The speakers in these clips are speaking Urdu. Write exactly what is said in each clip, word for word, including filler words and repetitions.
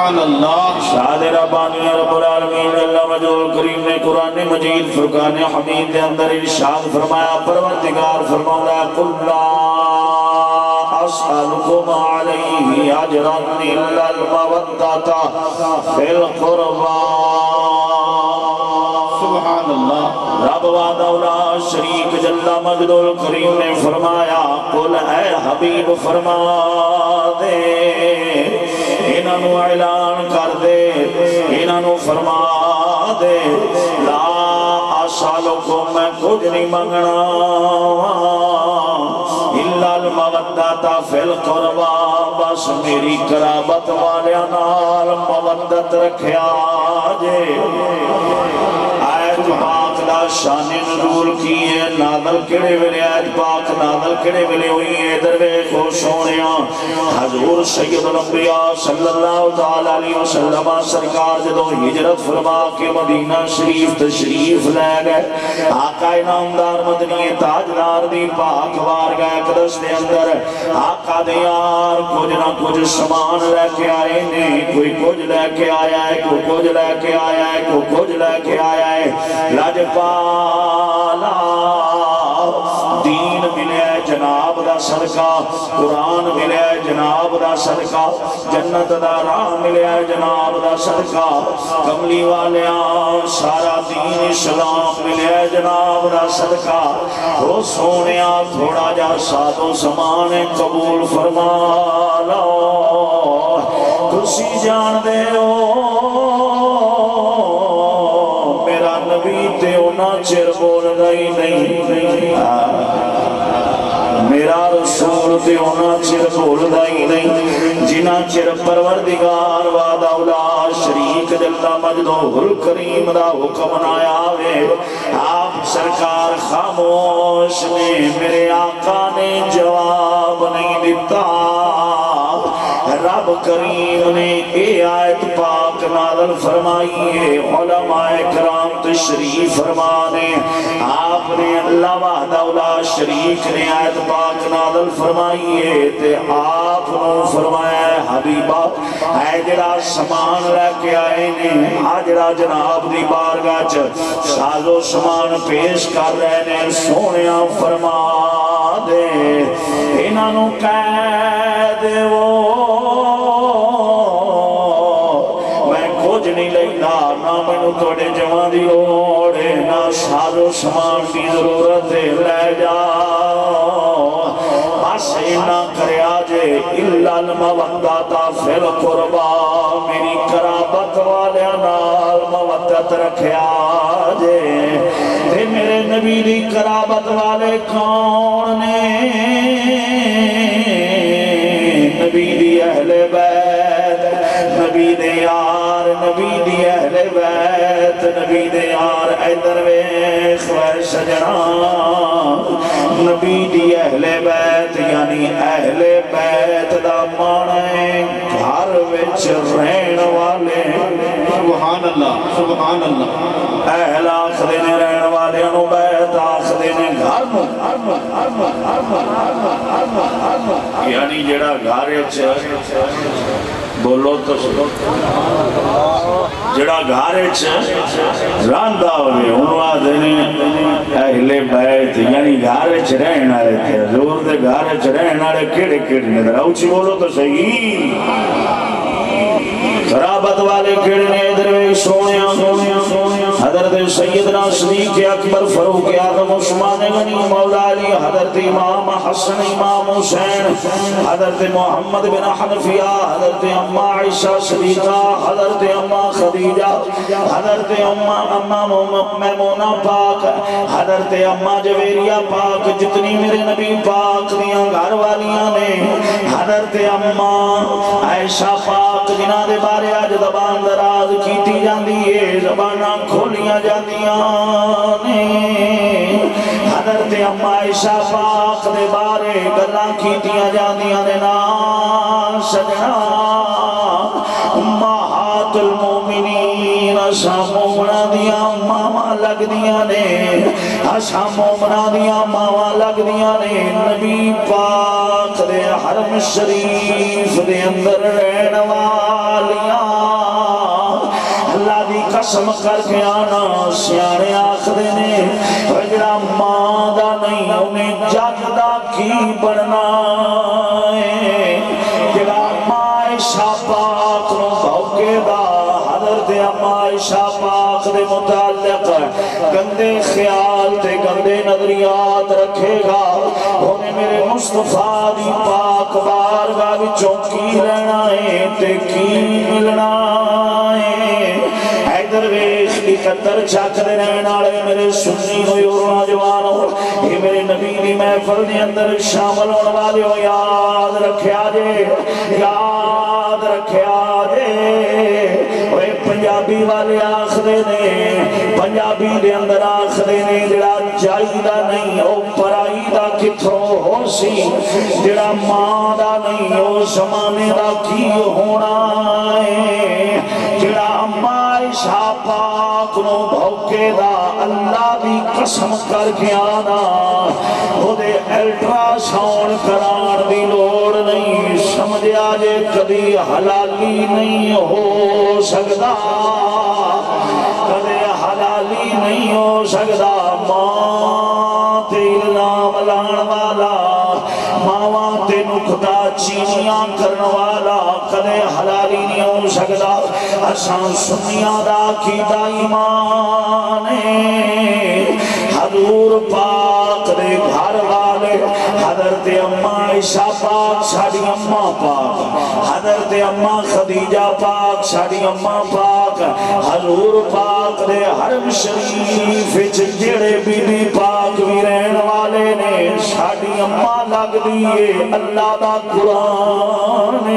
سبحان اللہ شاد ربانی رب العالمین اللہ مجدول کریم نے قرآن مجید فرقان حمید کے اندر ارشاد فرمایا پروردگار فرمایا قل لا اسألكم علیہ اجرا الا المودۃ فی القربى سبحان اللہ رب وعدہ شریک جل مجد الکریم نے فرمایا قل اے حبیب فرما دے انہوں اعلان کر دے انہوں فرما دے لا اسألکم میں کچھ نہیں منگنا الا المودۃ فی القربى بس میری قرابت والیاں نال مودت رکھیا جے آیت پاک دا شان نزول کی ہے نازل کڑے ویلے آیت پاک نازل کڑے ویلے ہوئی ہے دروے کو سونیا حضور سید الانبیاء صلی اللہ تعالی علیہ وسلم سرکار جدو ہجرت فرما کے مدینہ شریف تشریف لے گئے آقا انعامدار مدنی تاجدار دی پاک وار گئے قدس دے اندر آقا دے یار کچھ نہ کچھ سامان لے کے آئے نے کوئی کچھ لے کے آیا ہے کوئی کچھ لے کے آیا ہے کوئی کچھ لے کے آیا ہے لجپالا دین ملے جناب دا صدقہ قرآن ملے جناب دا صدقہ جنت دا راہ ملے جناب دا صدقہ کملی والیاں سارا دین اسلام ملے جناب دا صدقہ وہ سونیا تھوڑا جا ساتھ سامان قبول فرما لو تسی جان دے ہو میرا نبی تے اونا چر بول گئی نہیں میرا رسول تے اونا چر بول گئی نہیں جنا چر پروردگار وعدہ اولا شریک جلدہ مجدہ الکریم دا حکم نایا وے آپ سرکار خاموش نے میرے آقا نے جواب نہیں دیتا رب کریم نے اے آیت پاک نازل فرمائی ہے علماء کرام تشریف فرمانے آپ نے اللہ وحدہ لا شریک نے آیت پاک نازل فرمائی ہے تے آپ نے فرمایا ہے حبیبہ اے جڑا سامان لے کے آئے نے آجڑا جناب دی بارگاہ چ ساز و سامان پیش کر رہے نے سونیاں فرما دے انہوں کہہ دے وہ نہیں لینا نہ منو توڑے جوان دی لوڑے نہ ساز و سامان کی ضرورت لے جا بس اینا کرے آجے الا المودۃ فی القربى میری قرابت والے نال مودت رکھے آجے تے میرے نبی دی قرابت والے کون نے نبی دی اہل بیت نبی دے یار نبی دی اہل بیت نبی دے یار ایدر ویخ وے سجنا نبی دی اہل بیت یعنی اہل بیت دا مانے گھر وچ رہن والے سبحان اللہ سبحان اللہ اہل آخری نے رہن والے انو بیت آخری نے گھر مو یعنی جڑا گھر وچ بولو تو جڑا گھر رہندا ہوئے انہوں آدھے نے اہل بیت یعنی گھر رہن والے تھے حضور دے گھر رہن والے کیڑے کیڑے نظر اوچی بولو تو صحیح قرابت والے کیڑے نے ادھر وے سونیا حضرت سیدنا صدیق اکبر فاروق اعظم عثمان غنی مولا علی حضرت امام حسن امام حسین حضرت محمد بن حنفیہ حضرت اماں عائشہ صدیقہ حضرت اماں خدیجہ حضرت اماں میمونہ پاک حضرت اماں جویریہ پاک جتنی میرے نبی پاک دیاں گھر والیاں نے حضرت اماں عائشہ پاک جنہ دے بارے آج زبان دراز کیتی جاندی ہے زبانہ کھولیاں جاندیاں نے حضرت اماں عائشہ پاک دے بارے گلاں کیتیاں جاندیاں نے نا سجنا امہات المومنین اشا مومنہ دیا ماما لگ دیا نے اشا مومنہ دیا ماما لگ دیا نے نبی پاک دے حرم شریف دے اندر رہن والیاں قسم کر کے آنا سیانے آخدے نے جڑا ماں دا نہیں انہیں جگ دا کی بننا ہے جڑا ماں عائشہ پاک نو بھوکے دا حضرت اما عائشہ پاک دے متعلق گندے خیال تے گندے نظریات رکھے گا انہیں میرے مصطفیٰ دی پاک بارگاہ وچوں کی لینا ہے تے کی ملنا ہے حیدر ویخ اکتر چاک دے رہن آلے میرے سنی ہوئی اور نوجوانوں یہ میرے نبی دی محفل دے اندر شامل ہونے والے ہو یاد رکھیا جے یاد رکھیا جے اوے پنجابی والے آخدے نے پنجابی دے اندر آخدے نے جڑا جائی دا نہیں او پرائی دا کتھوں ہو سی جڑا ماں دا نہیں او زمانے دا کی ہونا ہے جڑا اما عائشہ پاک نو بھوکے دا اللہ دی قسم کر کے آنا وہ دے الٹرا ساؤنڈ کران دی لوڑ نہیں سمجھا جے کبھی حلالی نہیں ہو سکتا کبھی حلالی نہیں ہو سکتا ماں تے الزام لان والا ماواں تے نکتا چینیاں کرن والا کدے حلالی نہیں ہو سکتا اساں سنیاں دا عقیدہ ایمان ہے حضور پاک دے گھر والے حضرت اما عائشہ پاک ساڈی اما پاک حضرت اما خدیجہ پاک ساڈی اما پاک حضور پاک دے حرم شریف وچ جڑے بی بی پاک بھی رہن والے نے ساڈی اما لگ دیئے اللہ دا قرآن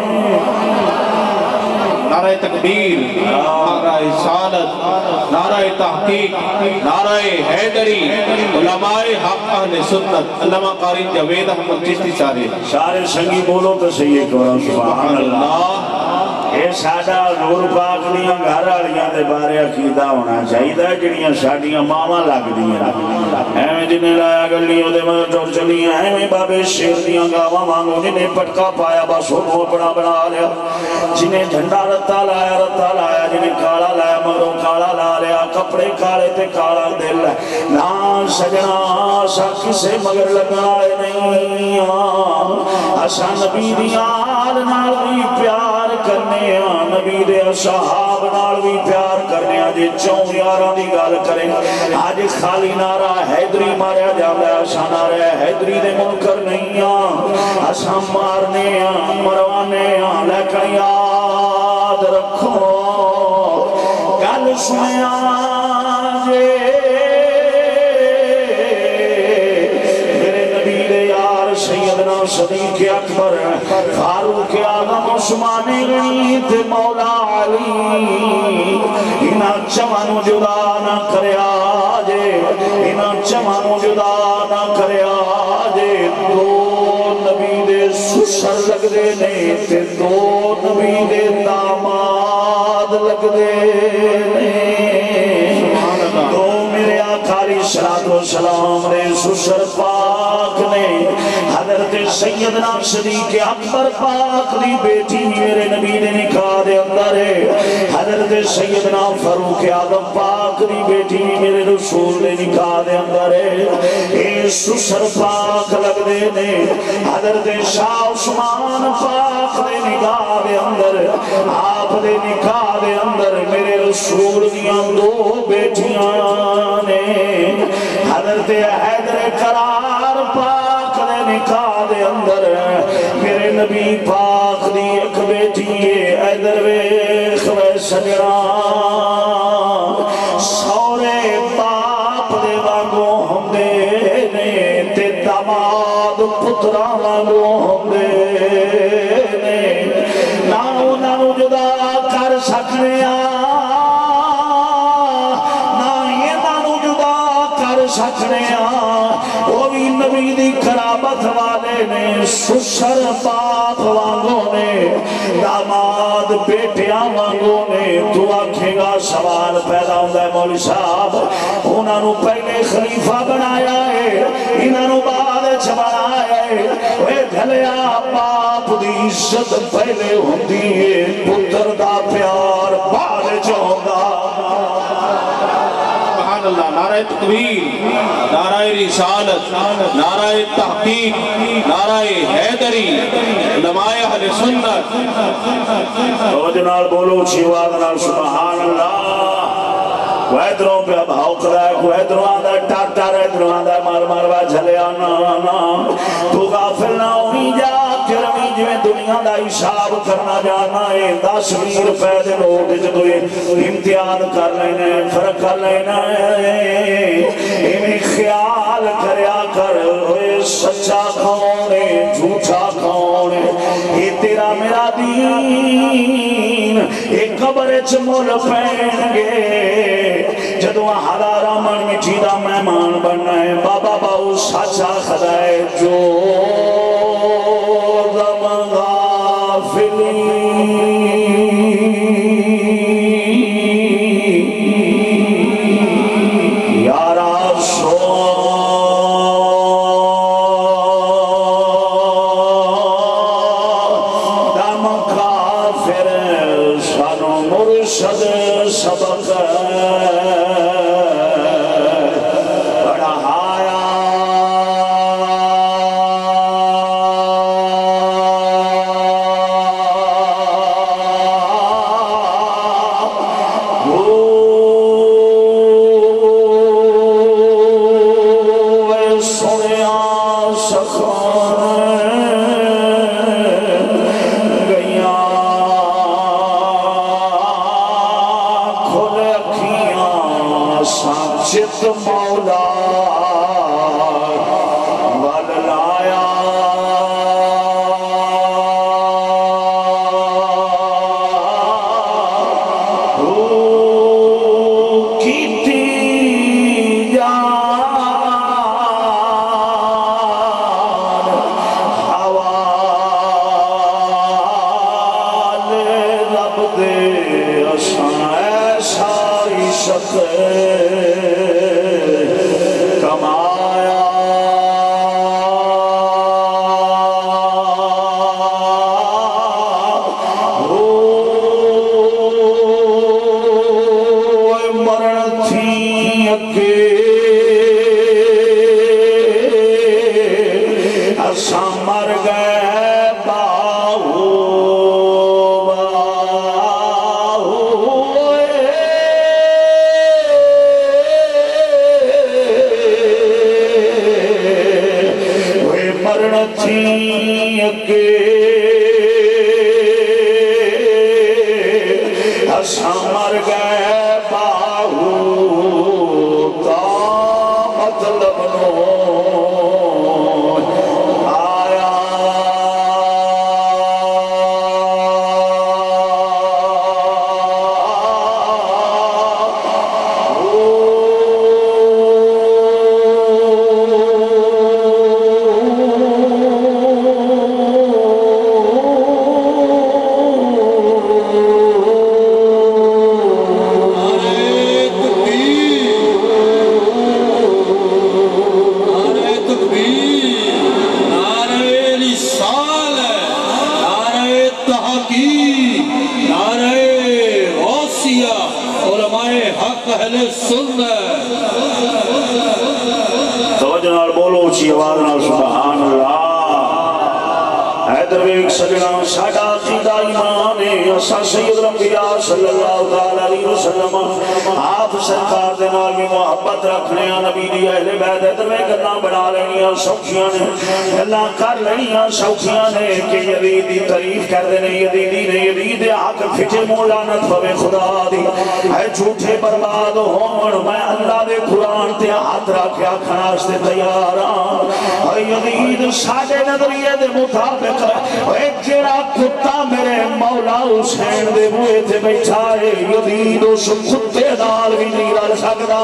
نعرہ تکبیر نعرہ رسالت نعرہ تحقیق نعرہ حیدری علماء حق اہل سنت علامہ قاری جاوید احمد چشتی سارے سارے سنگی بولو تو صحیح ہے قرآن سبحان اللہ یہ ساڈا نور پاک دیاں گھر والیاں دے بارے عقیدہ ہونا چاہیے جڑیاں ساڈیاں ماواں لگ دیاں ایویں جنہیں لایا گلیوں دے مگر ٹر چلیاں ایویں بابے شیر دیاں گاواں وانگو جنہیں پٹکا پایا بس انہوں اپنا بنا لیا جنہیں جھنڈا رتا لایا رتا لایا جنہیں کالا لایا مگروں کالا لا لیا کپڑے کالے تے کالا دل نا سجنا سا کسے مگر لگنا نہیں اسا نبی دیاں آل نال بھی پیار کرنے نبی دے صحاب نال بھی پیار کرنے جے چون یاراں دی گل کریں آج خالی نعرہ حیدری ماریا جاندا ہے اساں نعرہ حیدری دے منکر نہیں ہاں اساں مارنے ہاں مروانے ہاں لیکن یاد رکھو گل سنیا جے سیدنا صدیق اکبر فاروق اعظم عثمان غنی تے مولا علی انہاں چوانوں جدا نہ کریا جے انہاں چوانوں جدا نہ کریا جے دو نبی دے سسر لگ دے نے تے دو نبی دے داماد لگ دے نے دو میرے آقا علیہ الصلوۃ والسلام دے سسر پاک نے حضرت سیدنا صدیق اکبر پاک دی بیٹی میرے نبی نے نکاح دے اندر ہے حضرت سیدنا فاروق اعظم پاک دی بیٹی میرے رسول نے نکاح دے اندر ہے اے سسر پاک لگ دے نے حضرت شاہ عثمان پاک دے نکاح دے اندر آپ دے نکاح دے اندر میرے رسول دیاں دو بیٹیاں نے حضرت حیدر کرار پاک دے نکاح دے اندر میرے نبی پاک دی ایک بیٹی ہے حیدر ویخ وے سجنا سورے باپ دے وانگو ہم دے نے تے داماد پترا وانگو ہم دے نے نانو نانو جدا کر سکنے سکنے وہ بھی نبی دی کرامت والے نے سسر باپ وانگوں نے داماد بیٹیاں وانگوں نے تو آکھے گا سوال پیدا ہوتا ہے مولی صاحب انہاں نو پہلے خلیفہ بنایا ہے انہاں نو بعد بنایا ہے اے دھلیا باپ دی عزت پہلے ہوندی ہے پتر دا پیار بعد چوندا नारा तकबीर, नारा रिसालत, नारा तहकीक, नारा हैदरी, उलमाए अहले सुन्नत। रोज नाल बोलो शिवाद नाल सुभान अल्लाह। वैदरों पे अब हौकदा है, वैदरों आंदा टार टार, वैदरों आंदा मार मारवा झले आना आना। तू गाफिल ना होई जा रमी जिवें दुनिया दा हिसाब करना जाना है। दस बीस रुपए दे नोट च कोई इम्तिहान कर लेना है, फर्क कर लेना है। इवें ख्याल करया कर ओए सच्चा कौन है झूठा कौन है। ये तेरा मेरा दीन एक कब्र च मुल पैणगे जदों हज़ारा मन मिठी दा मेहमान बनना है। बाबा बाऊ सच आखदा है जो झूठे बर्बाद होण मैं अल्लाह दे कुरान ते हाथ रखया खाने तैयार हां। यजीद साडे नजरिए दे मुताबिक एक जेड़ा कुत्ता मेरे मौला हुसैन दे बूहे ते बैठा है यजीद उस कुत्ते नाल भी नहीं रल सकदा,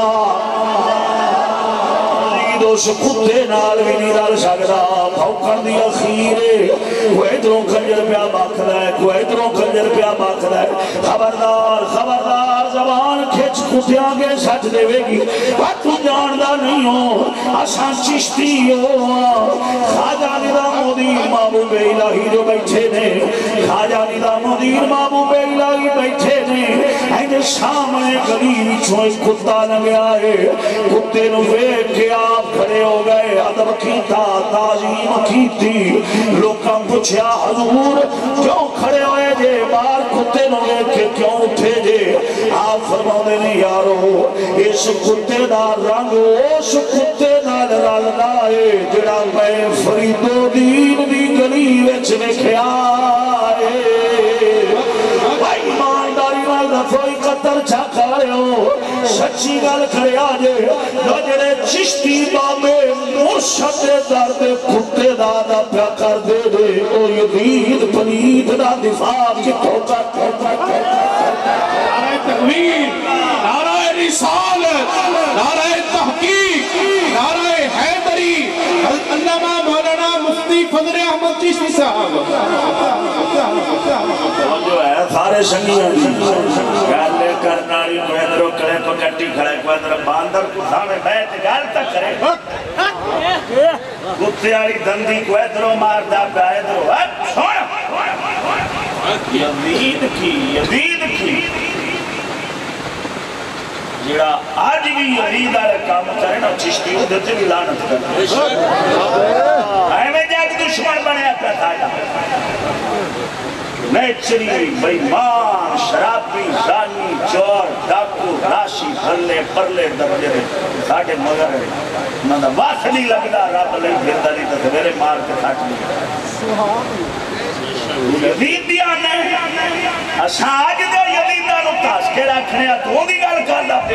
उस कुत्ते नाल भी नहीं रल सकदा। भौंकण दी अखीर वो इधरों खंजर पिया बखदा है, कोई इधरों खंजर पिया बखदा है। खबरदार खबरदार जबान کھچ کھٹیا کے سچ دے گی تو جاندا نہیں ہو اساں چشتی ہو خواجہ نظام الدین محبوب الہی جو بیٹھے نے خواجہ نظام الدین محبوب الہی بیٹھے نے اینے سامنے گلی وچوں ایک کتا لگیا ہے کتے نو ویکھ کے آپ کھڑے ہو گئے ادب کیتا تعظیم کیتی لوکاں پوچھیا حضور کیوں کھڑے ہوئے جے باہر کتے نو ویکھ کے کیوں اٹھے جے آپ فرماؤں نے یارو اس کتے دا رنگ اس کتے نال رلدا ہے جڑا میں فرید الدین دی گلی وچ ویکھیا ہے ایمانداری نال رفوئی قطر چھا کھڑے ہو سچی گل کھڑے آجے جڑے چشتی بابے مرشد درد کتے دادا پیا کر دے دے او یزید پلید دا دفاع کی ٹھوکا ٹھوکا نعرہ تکبیر نعرہ رسالت نعرہ تحقیق نعرہ حیدری علامہ مولانا مفتی فضل احمد چشتی صاحب جو ہے سارے سنگیاں جی گالے کرنالی کو ادھروں کڑے پکٹی کھڑے کو ادھر باندر کو سامنے بیٹھ گال تک کرے کتے آئی دندی کو ادھروں مار دا پہ ادھروں چھوڑ یزید کی یزید کی جڑا آج بھی یزید آرے کام کرے نا چشتی ادھر سے بھی لانت کرے میں جاک دشمن بنے اپنا تھا نیچری بیمان شرابی زانی چور ڈاکو راشی بھلے پرلے درجے ساڑھے مگر نہ دا واسلی لگدا رب لئی پھردا نہیں تو سویرے مار کے کھٹ لی یزید دیا نے اساں اج دے یزیداں نو تاس کے رکھنے تو دی گل کردا پیا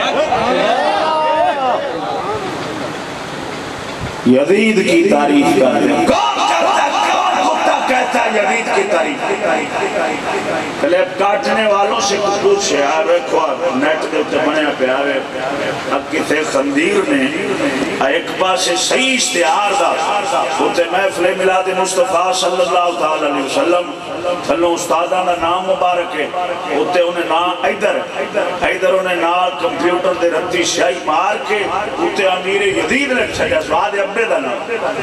یزید کی تعریف کر رہے ہیں کون کرتا کہتا ہے یزید کی تعریف کلیب کاٹنے والوں سے کچھ پوچھے آوے کھوا نیٹ دے تے بنیا پہ آوے اب کتے خندیر نے ایک پاس سے صحیح اشتہار دا ہوتے محفل میلاد مصطفیٰ صلی اللہ علیہ وسلم تھلوں استادہ دا نام مبارک ہے ہوتے انہیں نام ایدر ایدر انہیں نام کمپیوٹر دے رتی شاہی مار کے ہوتے امیر یزید لکھ چھجا سواد ابے دا نام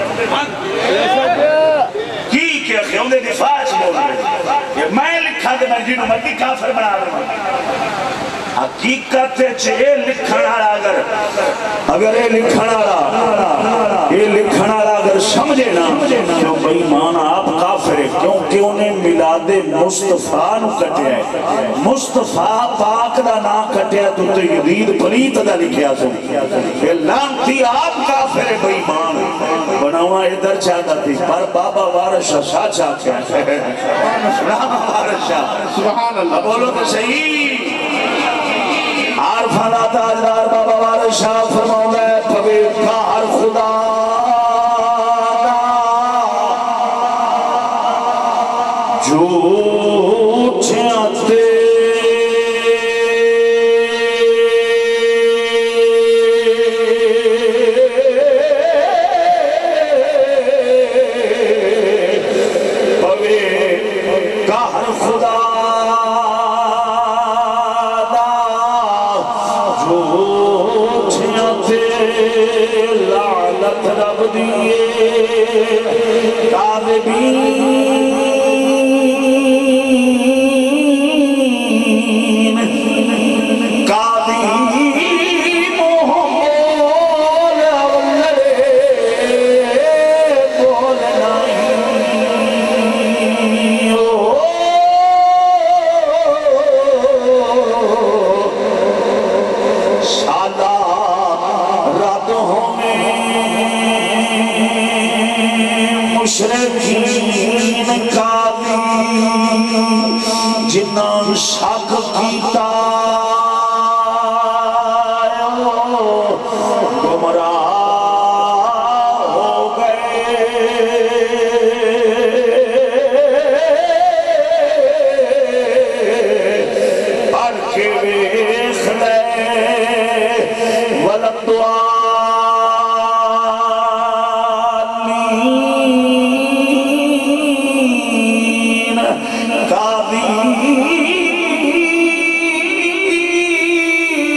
کی کہ خیوں دے دفاع سے بول رہے یہ میں لکھا دے میں جنہوں مردی کافر بنا رہا ہوں حقیقت چھے لکھنا رہا اگر اگر یہ لکھنا رہا یہ لکھنا رہا اگر سمجھے نا کیوں بھئی مانا آپ کافر ہے کیونکہ انہیں ملاد مصطفیٰ نو کٹیا ہے مصطفیٰ پاک دا نا کٹیا تو تو یزید پلیت دا لکھیا سو یہ لانتی آپ کافر ہے بھئی مان بناوا ادھر چاہتا تھی پر بابا وارشا شاہ چاہ کیا بابا وارشا سبحان اللہ بولو تو صحیح عارفانہ تاجدار بابا وارشا فرماؤں میں پبیر کار خدا جھوٹیاں شک کیتا گمراہ ہو گئے پڑھ کے ویخ لے ولم دعالین قاضی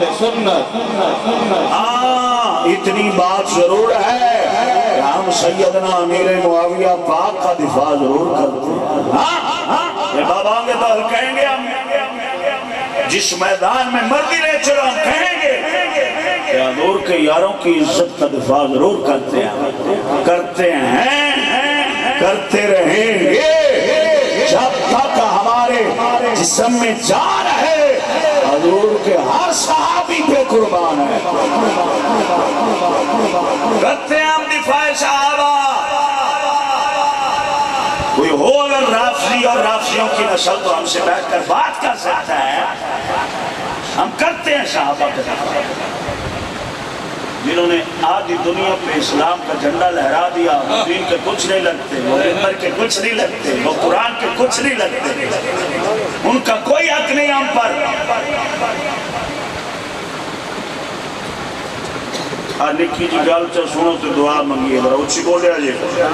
सुन्नत। हाँ, इतनी बात जरूर है, हम सैयदना अमीर मुआविया पाक का दिफा जरूर करते हैं। हाँ, ये बाबा के तो कहेंगे हम, जिस मैदान में मर्दी ले चलो हम कहेंगे कि हजूर के यारों की इज्जत का दिफा जरूर करते हैं, करते हैं, करते रहेंगे जब तक हमारे जिस्म में जान है। हजूर के हर सहाबी पे कुर्बान है, करते हैं हम दिफाए सहाबा। कोई हो अगर राफजी और राफजियों की नस्ल तो हमसे बैठकर बात कर सकता है। हम करते हैं सहाबा के साथ, जिन्होंने आधी दुनिया पे इस्लाम का झंडा लहरा दिया। वो दीन के कुछ नहीं लगते, वो मिंबर के कुछ नहीं लगते, वो कुरान के कुछ नहीं लगते, उनका कोई हक नहीं हम पर। आ निकी जी गल च सुनो तो दुआ मंगी, जरा उच्ची बोलिया जी,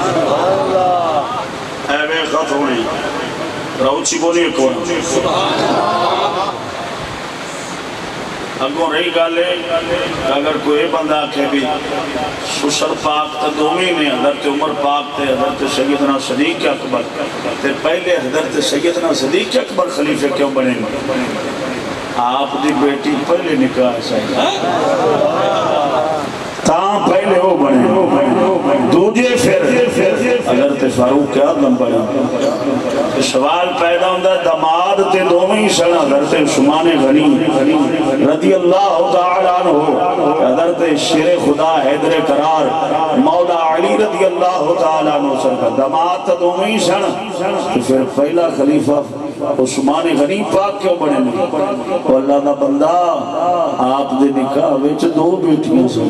ऐवे खत होने, जरा उच्ची बोलिए कौन। अगों रही गल अगर कोई बंदा आखे भी सुसर पाक तो दोवें ने, हज़रत उमर पाक ते हज़रत सैयदना सदीक अकबर ते पहले हज़रत सैयदना सदीक अकबर खलीफे क्यों बने? आप दी बेटी पहले निकाह ता पहले वो बने, दूजे फिर हज़रत फारूक आज़म बने। सवाल पैदा होता है दमाद ते दोवें ही सन हज़रत उस्मान गनी रज़ी अल्लाह तआला अन्हु, हज़रत शेर खुदा हैदर करार मौला अली रज़ी अल्लाह तआला अन्हु सरकार दमाद तो दोवें ही सन। तो फिर पहला खलीफा उस्मान गनी पाक क्यों बने? अल्लाह दा बंदा आप दे निकाह विच दो बेटियां सन,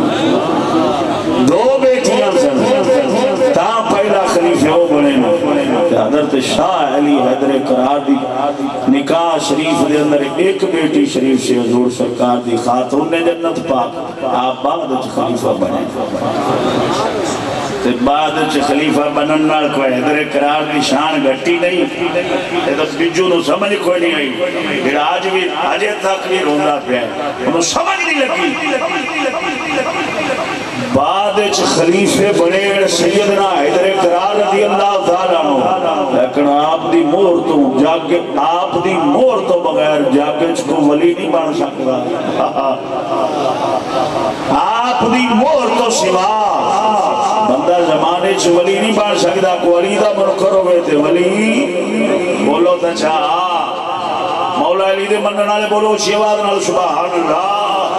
दो बेटियां सन, ता पहला खलीफा वो बने। हज़रत शाह अली हैदर करार दी निकाह शरीफ दे अंदर एक बेटी शरीफ से हजूर सरकार दी खातून ने जन्नत पाक आप बाद विच खलीफा बने। ते बाद विच खलीफा बनन नाल कोई हैदर करार दी शान घटी नहीं, ये तो बिजू नु समझ कोई नहीं आई, जेड़ा आज भी अजे तक भी रोंदा पिया उन्हें समझ नहीं लगी। बाद विच खलीफे बने सैयदना हैदर करार रज़ी अल्लाह तआला अन्हु, लेकिन आप दी मोहर तो जागे आप दी मोहर तो बगैर जागे को वली नहीं बन सकता। आप दी मोहर तो सिवा बंदा जमाने च वली नहीं बन सकता। को अली दा मुनकर होवे ते वली बोलो तो चा मौला अली दे मनण वाले बोलो शिवाद नाल सुभान अल्लाह।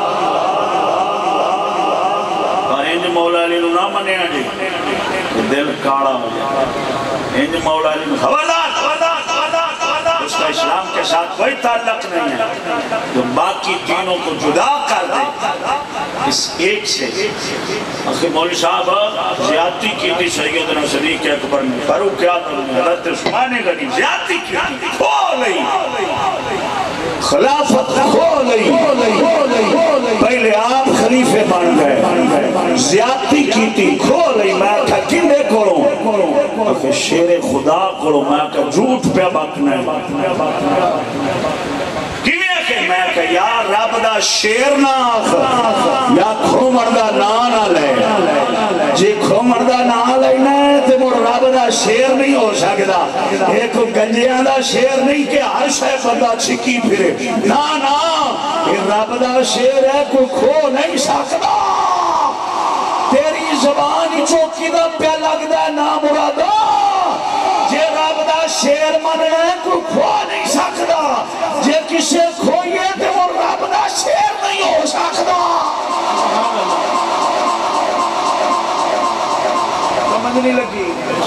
मौला अली नु ना मनिया जी दिल काला हो जाए। इंज मौला अली नु खबरदार खबरदार खबरदार, उसका इस्लाम के साथ कोई ताल्लुक नहीं है। तो बाकी तीनों को जुदा कर दे इस एक से। आखिर मौलवी साहब ज्यादती की थी सैयदना सदीक अकबर ने, फारूक आज़म ने, हज़रत उस्मान गनी ज्यादती की, खो नहीं खिलाफत खो नहीं, पहले आप खलीफे बन गए, ज्यादती की थी खो नहीं। मैं क्या किन्ने करो आखिर शेर खुदा करो, मैं क्या झूठ पे बकना मैं कह यार रब दा शेर ना या खोमर दा ना ना ले, जे खोमर दा ना लेना है तो वो रब दा शेर नहीं हो सकता। एक गंजिया दा शेर नहीं कि हर शय बंदा छिकी फिरे, ना ना ये रब दा शेर है, कोई खो नहीं सकता। तेरी जबान चौकी दा प्या लगदा ना मुरादा, जे रब दा शेर मनना है कोई खो नहीं सकता। जे किसे खोइए तो वो रब दा शेर नहीं हो सकता। समझ नहीं लगी?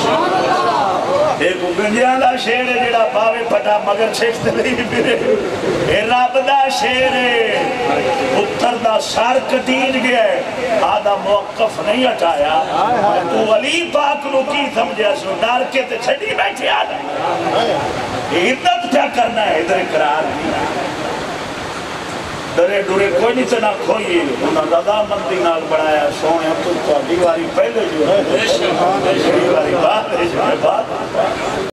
एक गंजिया दा शेर है जेड़ा पावे फटा मगर शेख ते नहीं फिरे, ए रब दा शेर है। पुत्र दा सर कटीज गया, आधा मौकफ नहीं हटाया। तू वली पाक नु की समझिया सो, डर के ते छड़ी बैठे आ इज्जत क्या करना है इधर करार डरे डुरे कोई नहीं तना खोइए। उन्होंने रजामंदी नाल बनाया सोने तो वारी पहले जो है वारी बात है जो है बात